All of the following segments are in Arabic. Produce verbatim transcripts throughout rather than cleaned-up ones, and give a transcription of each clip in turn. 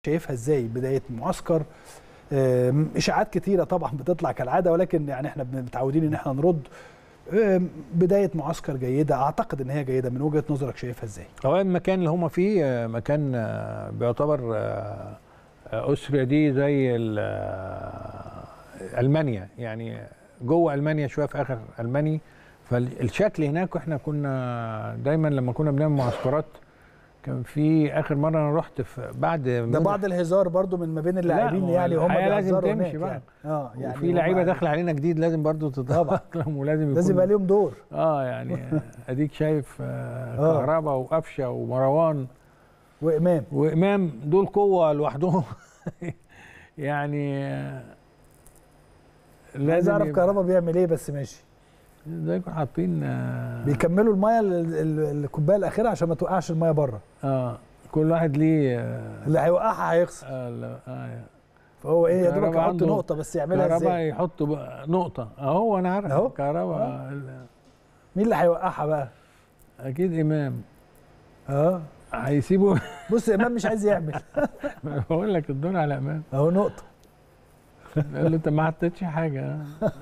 شايفها ازاي بدايه معسكر؟ اشاعات كتيره طبعا بتطلع كالعاده، ولكن يعني احنا متعودين ان احنا نرد. بدايه معسكر جيده، اعتقد ان هي جيده. من وجهه نظرك شايفها ازاي؟ هو المكان اللي هم فيه مكان بيعتبر أسريا دي زي ألمانيا، يعني جوه ألمانيا شويه في اخر ألمانيا. فالشكل هناك احنا كنا دايما لما كنا بنعمل معسكرات، كان في اخر مره انا رحت في بعد ده بعض الهزار برضو من ما بين اللاعبين، يعني هم لازم تمشي بقى يعني. اه يعني وفي لعيبه داخله علينا جديد لازم برضو تتاقلم، ولازم يكون لازم يبقى ليهم دور. اه يعني اديك شايف آه كهربا وقفشه ومروان وامام وامام دول قوه لوحدهم. يعني آه لازم. عايز اعرف كهربا بيعمل ايه، بس ماشي. زي يكونوا حاطين آه بيكملوا الميه الكوبايه الاخيره عشان ما توقعش الميه بره. اه كل واحد ليه آه اللي هيوقعها هيخسر. اه, آه فهو ايه يا دوبك يحط نقطه، بس يعملها ازاي؟ كهربا يحط نقطه اهو. انا عارف اهو كهربا. آه. مين اللي هيوقعها بقى؟ اكيد امام. اه هيسيبه. بص امام مش عايز يعمل. بقول لك الدور على امام اهو نقطه. قال له انت ما حطيتش حاجه.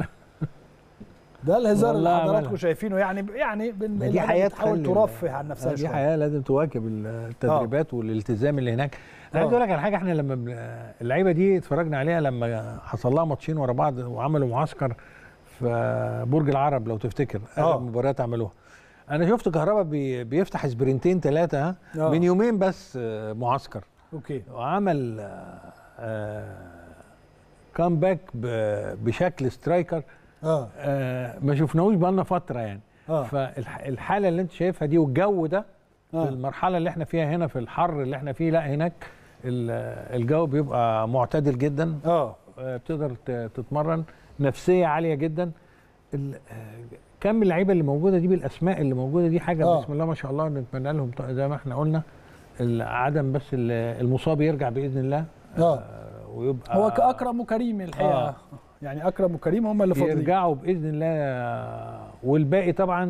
ده الهزار اللي حضراتكم شايفينه، يعني يعني دي حياه بتحاول ترفه عن نفسها دي شويه. دي حياه لازم تواكب التدريبات آه. والالتزام اللي هناك. انا عايز اقول لك على حاجه، احنا لما اللعيبه دي اتفرجنا عليها لما حصل لها ماتشين ورا بعض وعملوا معسكر في برج العرب لو تفتكر، اخر مباريات عملوها. انا شفت كهربا بي بيفتح سبرنتين ثلاثه من يومين بس معسكر. اوكي. وعمل آه كامباك بشكل سترايكر اه, آه ما شفناهوش بقالنا فتره يعني. آه. فالحاله اللي انت شايفها دي والجو ده آه. في المرحله اللي احنا فيها هنا في الحر اللي احنا فيه، لا هناك الجو بيبقى معتدل جدا. اه بتقدر تتمرن، نفسيه عاليه جدا. كم اللعيبه اللي موجوده دي بالاسماء اللي موجوده دي حاجه آه. بسم الله ما شاء الله. نتمنى لهم زي ما احنا قلنا عدم بس المصاب يرجع باذن الله. اه ويبقى هو اكرم وكريم الحقيقه. آه. يعني اكرم وكريم هم اللي فاضلين يرجعوا باذن الله. والباقي طبعا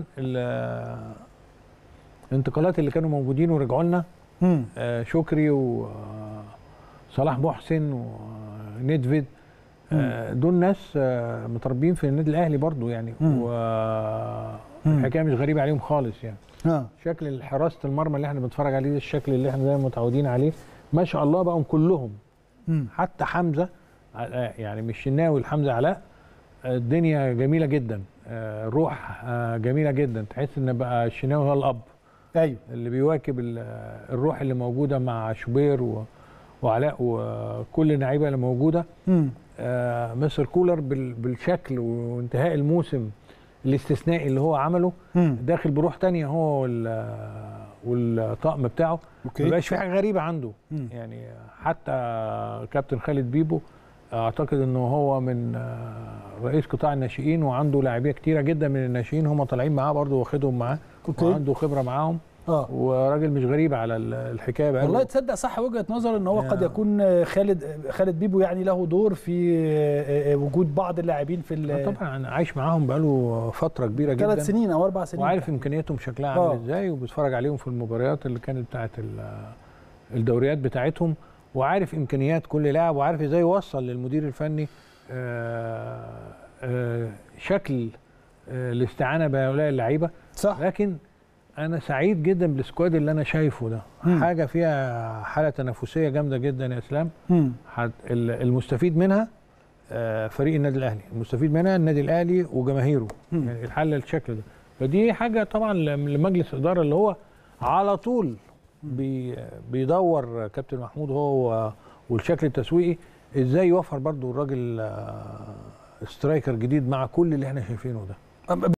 الانتقالات اللي كانوا موجودين ورجعوا لنا، آه شكري وصلاح محسن وندفيد، آه دول ناس آه متربيين في النادي الاهلي برضو يعني. والحكايه مش غريبه عليهم خالص يعني. آه. شكل حراسه المرمى اللي احنا بنتفرج عليه، الشكل اللي احنا دايما متعودين عليه ما شاء الله بقوا كلهم. مم. حتى حمزه يعني مش شناوي، الحمزه علاء، الدنيا جميله جدا، روح جميله جدا. تحس ان بقى الشناوي هو الاب. ايوه اللي بيواكب الروح اللي موجوده مع شوبير وعلاء وكل اللعيبه اللي موجوده. آه مستر كولر بالشكل وانتهاء الموسم الاستثنائي اللي هو عمله، مم. داخل بروح ثانيه هو والطقم بتاعه. ما بقاش في حاجه غريبه عنده. مم. يعني حتى كابتن خالد بيبو اعتقد انه هو من رئيس قطاع الناشئين، وعنده لاعبيه كتيره جدا من الناشئين هم طالعين معاه برضه واخدهم معاه، وعنده خبره معاهم. اه وراجل مش غريب على الحكايه بقى. والله تصدق صح وجهه نظر ان هو قد يكون خالد خالد بيبو يعني له دور في وجود بعض اللاعبين في طبعا عايش معاهم بقاله فتره كبيره جدا، ثلاث سنين او اربع سنين، وعارف امكانياتهم شكلها عامل ازاي، وبيتفرج عليهم في المباريات اللي كانت بتاعه الدوريات بتاعتهم، وعارف امكانيات كل لاعب، وعارف ازاي يوصل للمدير الفني آآ آآ شكل الاستعانه بهؤلاء اللعيبه. صح. لكن انا سعيد جدا بالسكواد اللي انا شايفه ده. مم. حاجه فيها حاله تنافسيه جامده جدا يا اسلام. المستفيد منها فريق النادي الاهلي، المستفيد منها النادي الاهلي وجماهيره. مم. يعني الحل الشكل ده، فدي حاجه طبعا لمجلس الاداره اللي هو على طول بي بيدور كابتن محمود هو والشكل التسويقي ازاي يوفر برضو الراجل سترايكر جديد مع كل اللي احنا شايفينه ده.